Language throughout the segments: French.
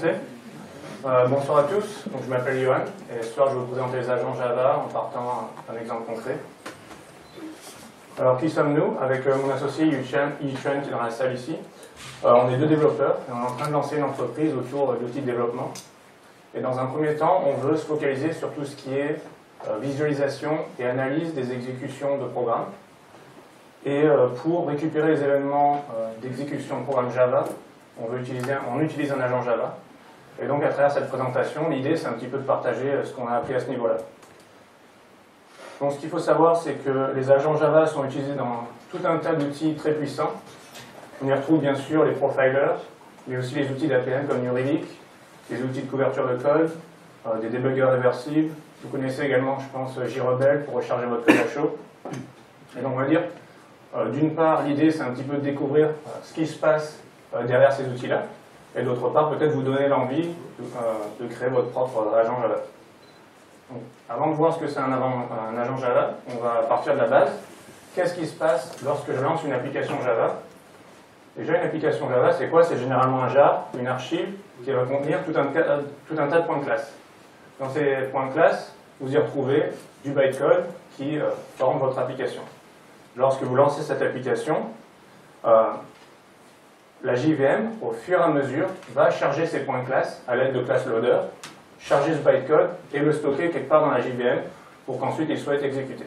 commencer. Bonsoir à tous, donc, je m'appelle Johan et ce soir je vais vous présenter les agents Java en partant d'un exemple concret. Alors qui sommes-nous? Avec mon associé Yuchen qui est dans la salle ici. On est deux développeurs et on est en train de lancer une entreprise autour d'outils de développement. Et dans un premier temps, on veut se focaliser sur tout ce qui est visualisation et analyse des exécutions de programmes. Et pour récupérer les événements d'exécution de programme Java, on utilise un agent Java. Et donc à travers cette présentation, l'idée c'est un petit peu de partager ce qu'on a appris à ce niveau-là. Donc ce qu'il faut savoir, c'est que les agents Java sont utilisés dans tout un tas d'outils très puissants. On y retrouve bien sûr les profilers, mais aussi les outils d'APM comme New Relic, les outils de couverture de code, des debuggers réversibles. Vous connaissez également, je pense, JRebel pour recharger votre code à chaud. Et donc on va dire, d'une part, l'idée c'est un petit peu de découvrir ce qui se passe derrière ces outils-là, et d'autre part, peut-être vous donner l'envie de créer votre propre agent Java. Donc, avant de voir ce que c'est un agent Java, on va partir de la base. Qu'est-ce qui se passe lorsque je lance une application Java? Déjà, une application Java, c'est quoi? C'est généralement un jar, une archive, qui va contenir tout un tas de points de classe. Dans ces points de classe, vous y retrouvez du bytecode qui forme votre application. Lorsque vous lancez cette application, la JVM, au fur et à mesure, va charger ces points de classe à l'aide de class loader, charger ce bytecode et le stocker quelque part dans la JVM pour qu'ensuite il soit exécuté.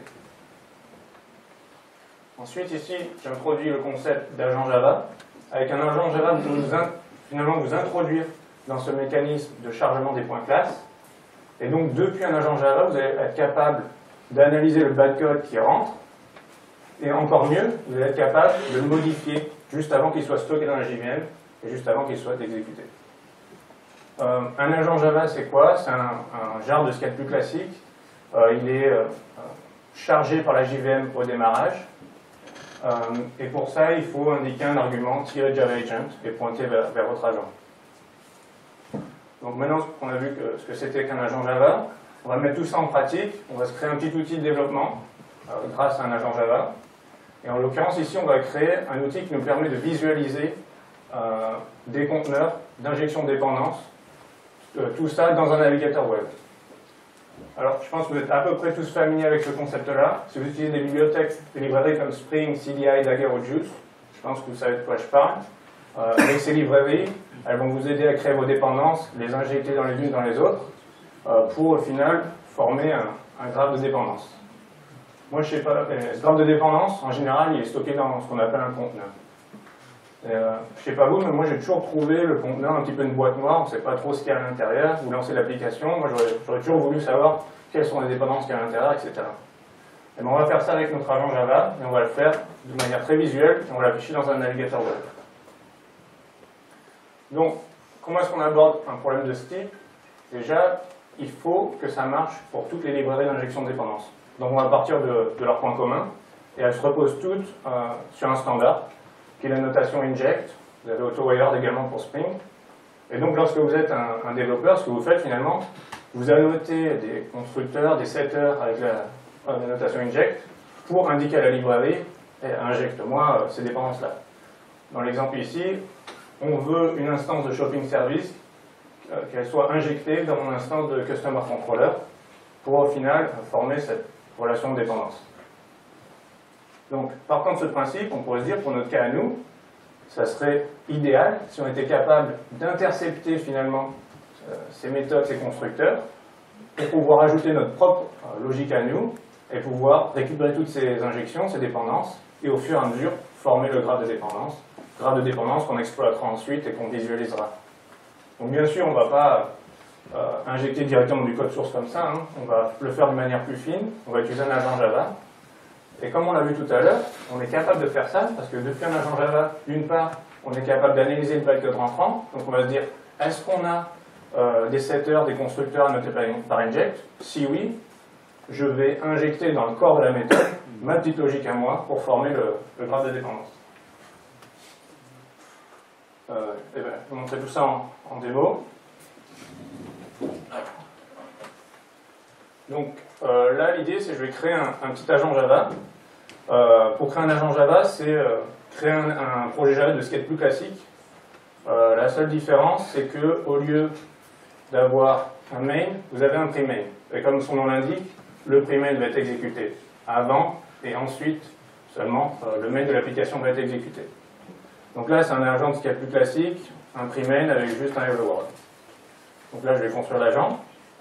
Ensuite, ici, j'introduis le concept d'agent Java. Avec un agent Java, vous finalement vous introduire dans ce mécanisme de chargement des points de classe. Et donc, depuis un agent Java, vous allez être capable d'analyser le bytecode qui rentre. Et encore mieux, vous allez être capable de le modifier juste avant qu'il soit stocké dans la JVM et juste avant qu'il soit exécuté. Un agent Java, c'est quoi? C'est un jar de ce qu'il y a de plus classique. Il est chargé par la JVM au démarrage. Et pour ça, il faut indiquer un argument -JavaAgent et pointer vers votre agent. Donc maintenant qu'on a vu ce que c'était qu'un agent Java, on va mettre tout ça en pratique. On va se créer un petit outil de développement grâce à un agent Java. Et en l'occurrence, ici, on va créer un outil qui nous permet de visualiser des conteneurs d'injection de dépendance, tout ça dans un navigateur web. Alors, je pense que vous êtes à peu près tous familiers avec ce concept-là. Si vous utilisez des bibliothèques, des librairies comme Spring, CDI, Dagger ou Juice, je pense que vous savez de quoi je parle. Avec ces librairies, elles vont vous aider à créer vos dépendances, les injecter dans les unes dans les autres, pour au final former un graphe de dépendance. Moi, je sais pas, ce graphe de dépendance, en général, il est stocké dans ce qu'on appelle un conteneur. Je sais pas vous, mais moi j'ai toujours trouvé le conteneur un petit peu une boîte noire, on ne sait pas trop ce qu'il y a à l'intérieur, vous lancez l'application, moi j'aurais toujours voulu savoir quelles sont les dépendances qu'il y a à l'intérieur, etc. Et ben, on va faire ça avec notre agent Java, et on va le faire de manière très visuelle, et on va l'afficher dans un navigateur web. Donc, comment est-ce qu'on aborde un problème de ce type? Déjà, il faut que ça marche pour toutes les librairies d'injection de dépendance. Donc on va partir de leurs points communs, et elles se reposent toutes sur un standard, qui est la notation inject. Vous avez AutoWired également pour Spring. Et donc lorsque vous êtes un développeur, ce que vous faites finalement, vous annotez des constructeurs, des setters avec la notation inject pour indiquer à la librairie injecte-moi ces dépendances-là. Dans l'exemple ici, on veut une instance de shopping service qu'elle soit injectée dans mon instance de customer controller pour au final former cette relation de dépendance. Donc, partant de ce principe, on pourrait se dire, pour notre cas à nous, ça serait idéal si on était capable d'intercepter finalement ces méthodes, ces constructeurs, pour pouvoir ajouter notre propre logique à nous, et pouvoir récupérer toutes ces injections, ces dépendances, et au fur et à mesure, former le graphe de dépendance qu'on exploitera ensuite et qu'on visualisera. Donc bien sûr, on ne va pas injecter directement du code source comme ça, hein. On va le faire de manière plus fine, on va utiliser un agent Java. Et comme on l'a vu tout à l'heure, on est capable de faire ça, parce que depuis un agent Java, d'une part, on est capable d'analyser le bytecode rentrant, donc on va se dire, est-ce qu'on a des setters, des constructeurs annotés par inject? Si oui, je vais injecter dans le corps de la méthode ma petite logique à moi pour former le graphe de dépendance. Et ben, je vais vous montrer tout ça en démo. Donc là, l'idée, c'est que je vais créer un petit agent Java. Pour créer un agent Java, c'est créer un projet Java de ce qui est le plus classique. La seule différence, c'est que au lieu d'avoir un main, vous avez un premain. Et comme son nom l'indique, le premain va être exécuté avant et ensuite seulement le main de l'application va être exécuté. Donc là, c'est un agent de ce qu'il y a plus classique, un premain avec juste un hello world. Donc là, je vais construire l'agent.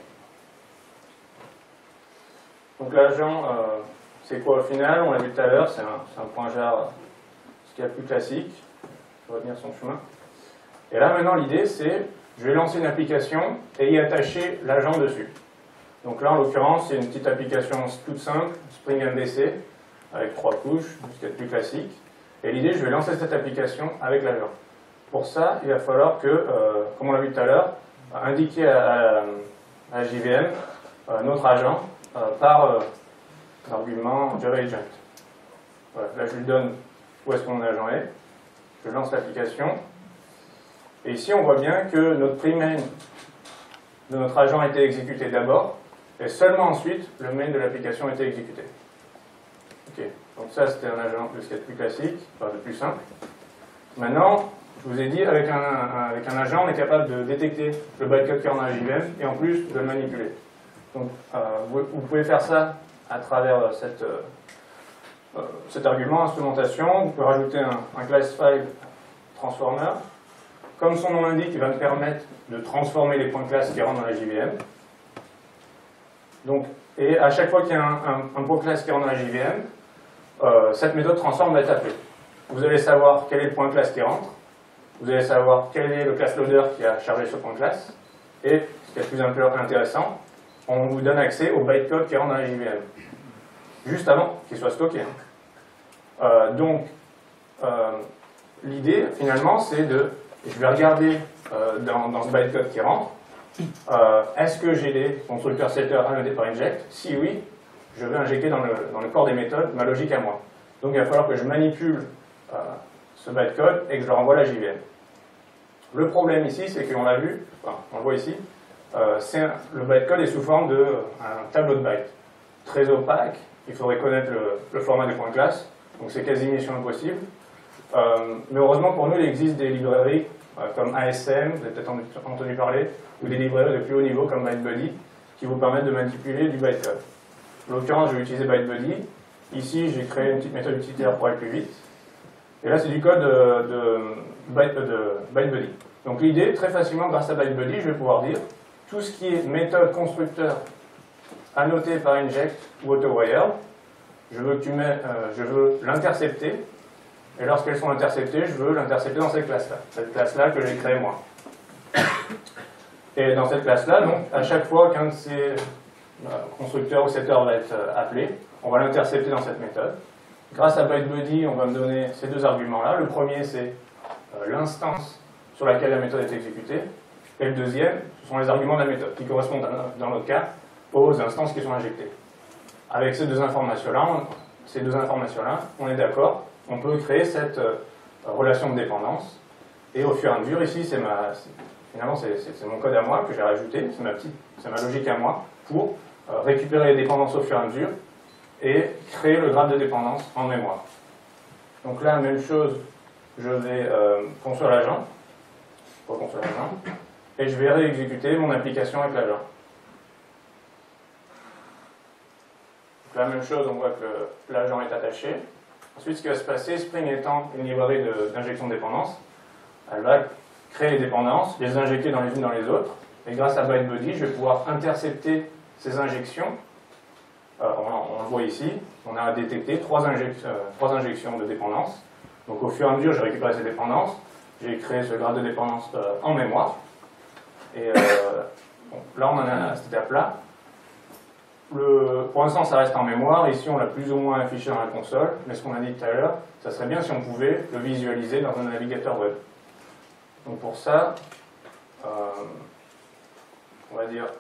Donc l'agent, c'est quoi au final? On l'a vu tout à l'heure, c'est un point jar, ce qu'il y a plus classique. Je vais retenir son chemin. Et là, maintenant, l'idée, c'est, je vais lancer une application et y attacher l'agent dessus. Donc là, en l'occurrence, c'est une petite application toute simple, Spring MVC, avec 3 couches, ce qui est plus classique. Et l'idée, je vais lancer cette application avec l'agent. Pour ça, il va falloir que, comme on l'a vu tout à l'heure, indiquer à JVM notre agent par l'argument Java Agent. Voilà, là, je lui donne où est-ce que mon agent est. Je lance l'application. Et ici, on voit bien que notre premain de notre agent a été exécuté d'abord, et seulement ensuite, le main de l'application a été exécuté. Ok, donc ça, c'était un agent de ce qui est plus classique, enfin le plus simple. Maintenant, je vous ai dit, avec un agent, on est capable de détecter le bytecode qui est en JVM, et en plus, de le manipuler. Donc, vous pouvez faire ça à travers cet argument, instrumentation. Vous pouvez rajouter un class file transformer. Comme son nom l'indique, il va me permettre de transformer les points classe qui rentrent dans la JVM. Donc, et à chaque fois qu'il y a un point classe qui rentre dans la JVM, cette méthode transform va être appelée. Vous allez savoir quel est le point classe qui rentre, vous allez savoir quel est le class loader qui a chargé ce point classe, et ce qui est le plus intéressant, on vous donne accès au bytecode qui rentre dans la JVM, juste avant qu'il soit stocké. Donc, l'idée, finalement, c'est de... Je vais regarder dans ce bytecode qui rentre, est-ce que j'ai des constructeurs setters annotés par inject? Si oui, je vais injecter dans le corps des méthodes ma logique à moi. Donc il va falloir que je manipule ce bytecode et que je le renvoie à la JVM. Le problème ici, c'est qu'on l'a vu, enfin, on le voit ici, le bytecode est sous forme d'un tableau de bytes. Très opaque, il faudrait connaître le format des points classe, donc c'est quasi mission impossible. Mais heureusement pour nous, il existe des librairies comme ASM, vous avez peut-être entendu parler, ou des librairies de plus haut niveau comme ByteBuddy, qui vous permettent de manipuler du bytecode. En l'occurrence, je vais utiliser ByteBuddy. Ici, j'ai créé une petite méthode utilitaire pour aller plus vite. Et là, c'est du code de ByteBuddy. Donc l'idée, très facilement, grâce à ByteBuddy, je vais pouvoir dire tout ce qui est méthode constructeur annotée par inject ou autowired, je veux l'intercepter. Et lorsqu'elles sont interceptées, je veux l'intercepter dans cette classe-là. Cette classe-là que j'ai créée moi. Et dans cette classe-là, donc, à chaque fois qu'un de ces constructeurs ou setters va être appelé, on va l'intercepter dans cette méthode. Grâce à ByteBuddy, on va me donner ces deux arguments-là. Le premier, c'est l'instance sur laquelle la méthode est exécutée. Et le deuxième, ce sont les arguments de la méthode, qui correspondent, dans notre cas, aux instances qui sont injectées. Avec ces deux informations-là, on est d'accord. On peut créer cette relation de dépendance. Et au fur et à mesure, ici, finalement, c'est mon code à moi que j'ai rajouté, c'est ma logique à moi, pour récupérer les dépendances au fur et à mesure et créer le graphe de dépendance en mémoire. Donc là, même chose, je vais construire l'agent, et je vais réexécuter mon application avec l'agent. Donc la même chose, on voit que l'agent est attaché. Ensuite, ce qui va se passer, Spring étant une librairie d'injection de dépendance, elle va créer les dépendances, les injecter dans les unes dans les autres, et grâce à ByteBuddy, je vais pouvoir intercepter ces injections. On le voit ici, on a détecté trois injections de dépendance. Donc au fur et à mesure, j'ai récupéré ces dépendances, j'ai créé ce graphe de dépendance en mémoire, et bon, là on en a à cette étape-là. Pour l'instant, ça reste en mémoire. Ici, on l'a plus ou moins affiché dans la console. Mais ce qu'on a dit tout à l'heure, ça serait bien si on pouvait le visualiser dans un navigateur web. Donc pour ça, on va dire,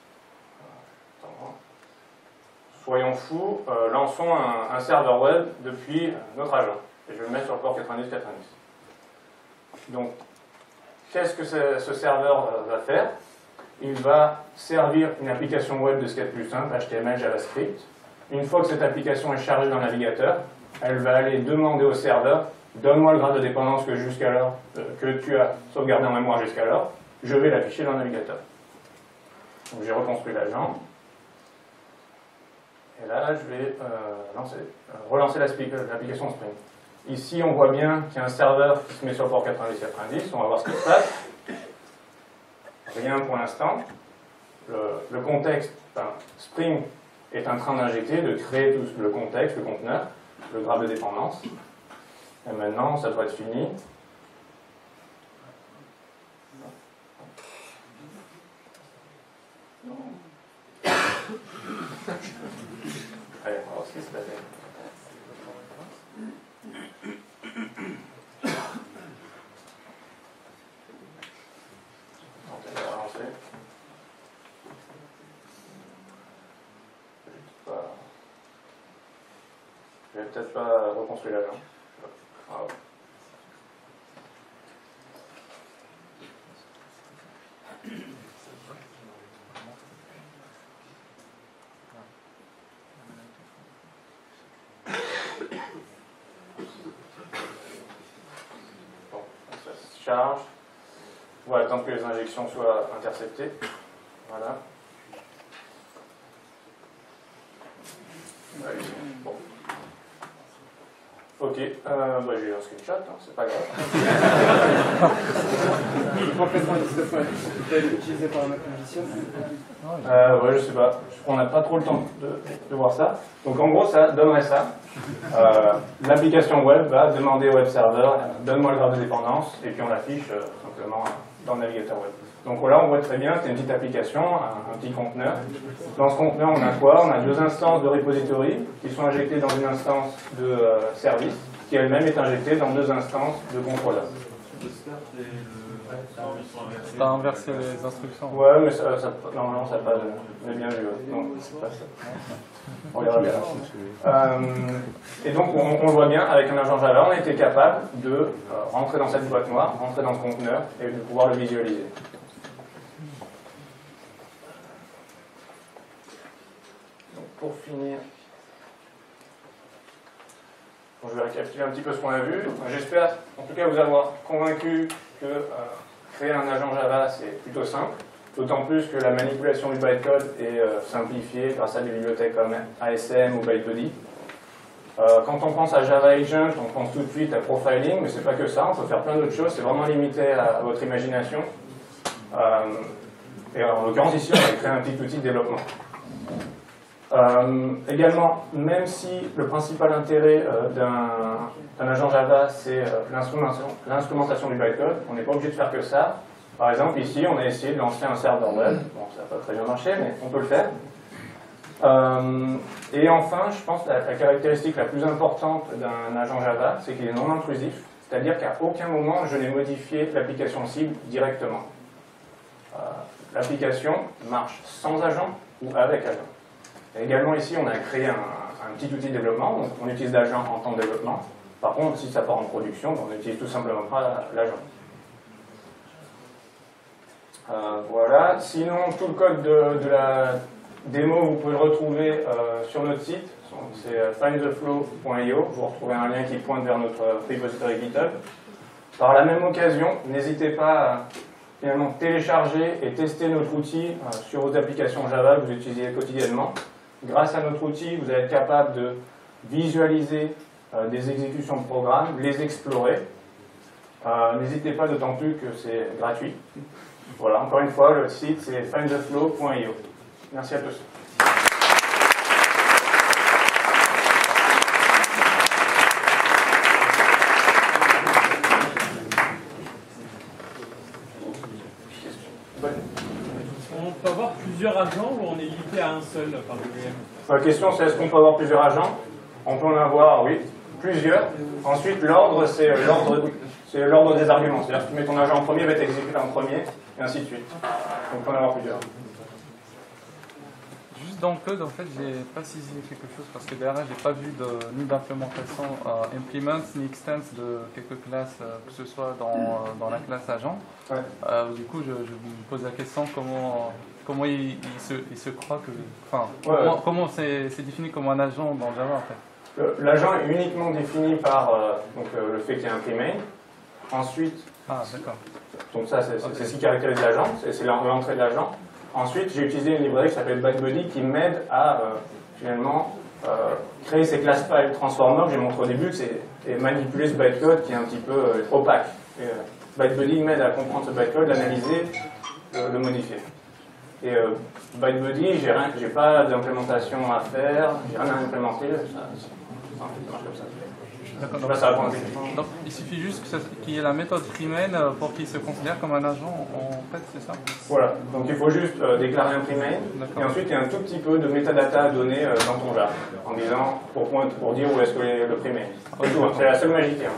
soyons fous, lançons un serveur web depuis notre agent. Et je vais le mettre sur le port 90-90. Donc, qu'est-ce que ce serveur va faire? Il va servir une application web de ce qu'il y a de plus simple, HTML, JavaScript. Une fois que cette application est chargée dans le navigateur, elle va aller demander au serveur donne-moi le graphe de dépendance que tu as sauvegardé en mémoire jusqu'alors, je vais l'afficher dans le navigateur. Donc j'ai reconstruit l'agent. Et là, je vais relancer l'application Spring. Ici, on voit bien qu'il y a un serveur qui se met sur le port 90-90. On va voir ce qui se passe. Rien pour l'instant. Le contexte, Spring est en train d'injecter, de créer tout le contexte, le conteneur, le graphe de dépendance. Et maintenant, ça doit être fini. Allez, on va voir ce qui se passe. On va relancer. Je vais peut-être pas reconstruire l'agent. Ah ouais. Bon, ça se charge. On va attendre que les injections soient interceptées. Voilà. Bon. Ok, j'ai un screenshot, hein, c'est pas grave. Complètement utilisé par un logiciel. Ouais, je sais pas. On n'a pas trop le temps de voir ça. Donc en gros, ça donnerait ça. L'application web va demander au web server, donne-moi le graphe de dépendance, et puis on l'affiche simplement dans le navigateur web. Donc là, on voit très bien, c'est une petite application, un petit conteneur. Dans ce conteneur, on a quoi? On a deux instances de repository qui sont injectées dans une instance de service, qui elle-même est injectée dans deux instances de contrôleur. T'as inversé les instructions. Ouais, mais normalement, ça passe. On est bien vu. Non, c'est pas ça. On verra bien. Et donc, on le voit bien, avec un agent Java, on a été capable de rentrer dans cette boîte noire, rentrer dans ce conteneur et de pouvoir le visualiser. Donc, pour finir, je vais récapituler un petit peu ce qu'on a vu. J'espère, en tout cas, vous avoir convaincu que créer un agent Java, c'est plutôt simple. D'autant plus que la manipulation du bytecode est simplifiée grâce à des bibliothèques comme ASM ou Bytebuddy. Quand on pense à Java Agent, on pense tout de suite à profiling, mais c'est pas que ça, on peut faire plein d'autres choses, c'est vraiment limité à votre imagination. Et en l'occurrence ici, on va créer un petit outil de développement. Également, même si le principal intérêt d'un agent Java, c'est l'instrumentation du bytecode, on n'est pas obligé de faire que ça. Par exemple, ici, on a essayé de lancer un serveur web. Bon, ça n'a pas très bien marché, mais on peut le faire. Et enfin, je pense que la caractéristique la plus importante d'un agent Java, c'est qu'il est non intrusif, c'est-à-dire qu'à aucun moment, je n'ai modifié l'application cible directement. L'application marche sans agent ou avec agent. Et également ici, on a créé un petit outil de développement, donc on utilise l'agent en temps de développement. Par contre, si ça part en production, on n'utilise tout simplement pas l'agent. Voilà. Sinon, tout le code de la démo, vous pouvez le retrouver sur notre site. C'est findtheflow.io. Vous retrouvez un lien qui pointe vers notre repository GitHub. Par la même occasion, n'hésitez pas à finalement télécharger et tester notre outil sur vos applications Java que vous utilisez quotidiennement. Grâce à notre outil, vous allez être capable de visualiser des exécutions de programmes, les explorer. N'hésitez pas, d'autant plus que c'est gratuit. Voilà, encore une fois, le site c'est findtheflow.io. Merci à tous. On peut avoir plusieurs agents ou on est limité à un seul par VM? La question c'est est-ce qu'on peut avoir plusieurs agents? On peut en avoir, oui, plusieurs. Ensuite, l'ordre, c'est l'ordre des arguments. C'est-à-dire que tu mets ton agent en premier, il va être exécuté en premier, et ainsi de suite. Donc on peut en avoir plusieurs. Juste dans le code, en fait, j'ai pas saisi quelque chose parce que derrière, j'ai pas vu ni d'implémentation implement ni extends de quelques classes, que ce soit dans la classe agent. Ouais. Du coup, je me pose la question comment il se croit que, enfin, Ouais. comment c'est défini comme un agent dans Java en fait. L'agent est uniquement défini par donc, le fait qu'il y ait un pre-main. Ensuite, d'accord. donc ça c'est ce qui caractérise l'agent, c'est l'entrée de l'agent. Ensuite, j'ai utilisé une librairie qui s'appelle ByteBuddy qui m'aide à finalement créer ces class files transformers que j'ai montré au début, et manipuler ce bytecode qui est un petit peu opaque. ByteBuddy m'aide à comprendre ce bytecode, l'analyser, le modifier. Et ByteBuddy, j'ai pas d'implémentation à faire, j'ai rien à implémenter, ça marche comme ça. D'accord. Donc, ça répond à la question. Donc il suffit juste qu'il y ait la méthode pre-main pour qu'il se considère comme un agent, en fait, c'est ça? Voilà, donc il faut juste déclarer un pre-main, et ensuite il y a un tout petit peu de metadata à donner dans ton Jar, en disant, pour dire où est-ce que le pre-main. C'est tout, hein, c'est la seule magie qu'il y a.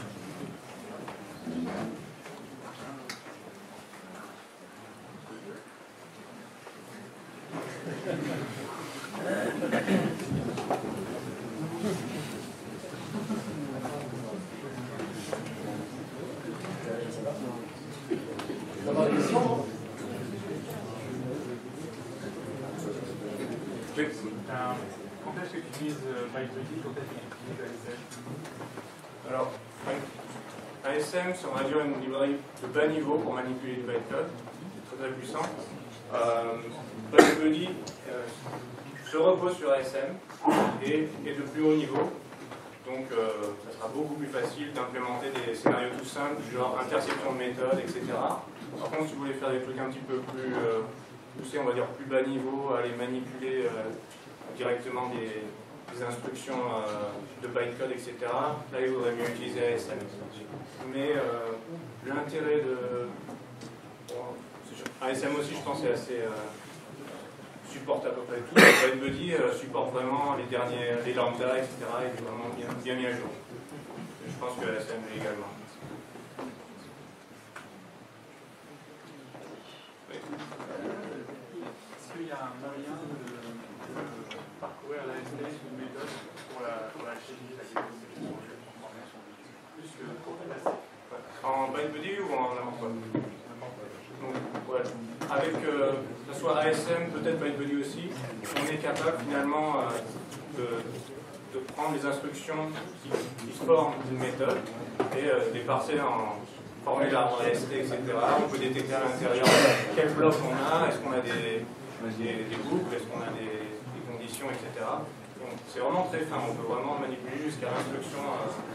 Quand est-ce que tu utilises ByteBuddy, quand est-ce que tu utilises ASM? Alors, ASM, c'est on va dire une librairie de bas niveau pour manipuler du bytecode, très très puissant. ByteBuddy se repose sur ASM et est de plus haut niveau, donc ça sera beaucoup plus facile d'implémenter des scénarios tout simples, genre interception de méthode, etc. Par contre, si vous voulez faire des trucs un petit peu plus poussés, on va dire plus bas niveau, aller manipuler directement des instructions de bytecode, etc. Là, il vaudrait mieux utiliser ASM. Mais l'intérêt de... Bon, ASM aussi, je pense, est assez... supporte à peu près tout. ByteBuddy supporte vraiment les lambda, etc. et est vraiment bien mis à jour. Je pense que ASM l'est également. Oui. Est-ce qu'il y a un moyen de parcourir la STS ou une méthode pour la chimie, la déconception, plus que pour passer? En ByteBuddy ou en n'importe quoi? Donc, ouais. Avec que ce soit ASM, peut-être ByteBuddy aussi, on est capable finalement de prendre les instructions qui forment une méthode et de les parser en formulaire en AST, etc. On peut détecter à l'intérieur quel bloc on a, est-ce qu'on a des boucles, est-ce qu'on a des conditions, etc. Donc c'est vraiment très fin, on peut vraiment manipuler jusqu'à l'instruction